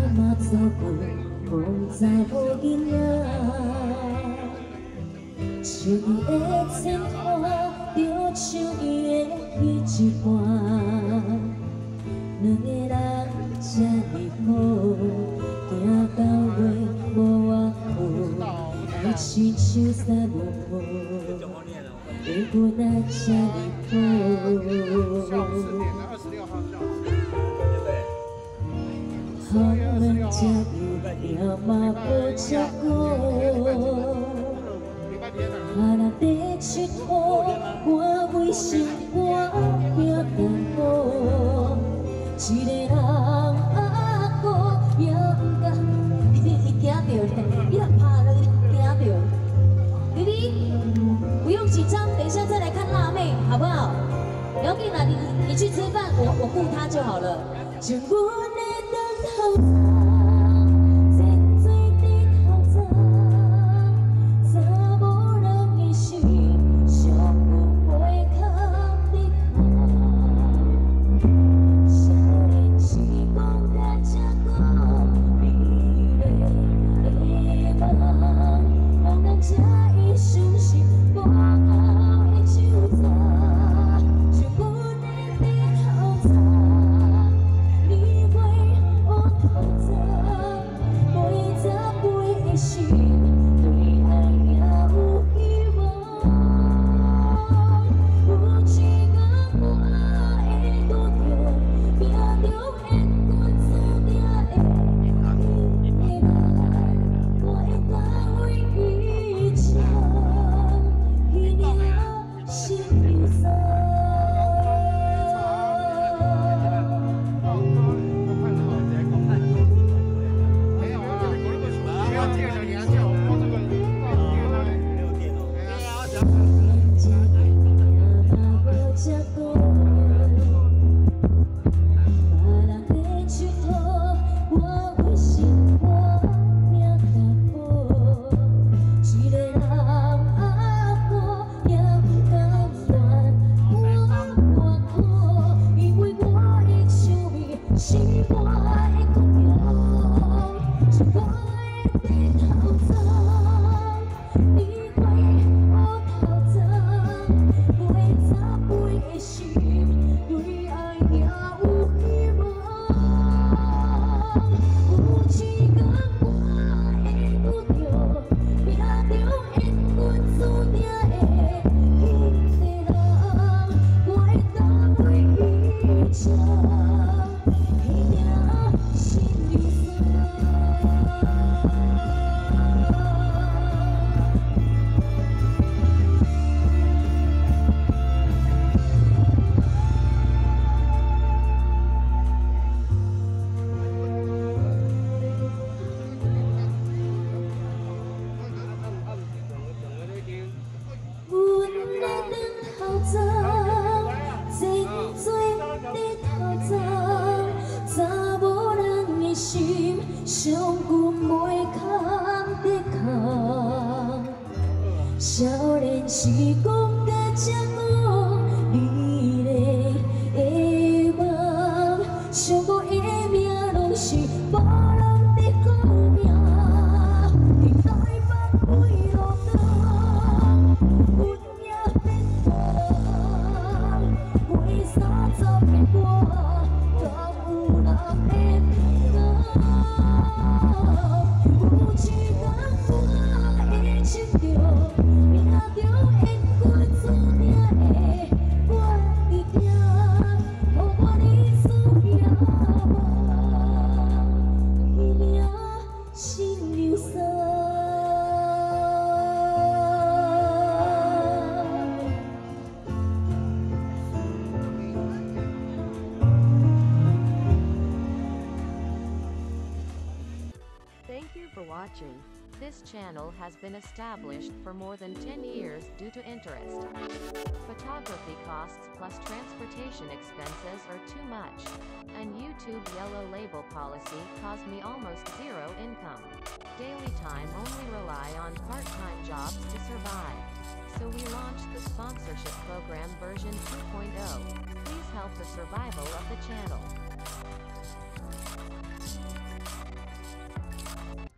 嘛做过，风在无影影。像伊的前途，就像伊的彼一半。两个人这呢好，行到尾无外好，爱情像山无坡，缘分啊这呢好。好人才有了嘛无吃过。 啊！人在佚佗，我为生活拼淡薄。一个人啊过，也不甘。伊惊到咧，伊若怕了，惊到。弟弟，不用紧张，等一下再来看辣妹，好不好？不要紧啦，你去吃饭，我顾他就好了。将阮的灯头。 少年时光甲这么美丽的梦，想无伊的命拢是无人在好命，期待北归路灯，阮也变人，为30的我，敢有人会懂？有一天我会亲着。 Thank you for watching. This channel has been established for more than 10 years due to interest. Photography costs plus transportation expenses are too much. And YouTube yellow label policy caused me almost zero income. Daily time only rely on part-time jobs to survive. So we launched the sponsorship program version 2.0. Please help the survival of the channel.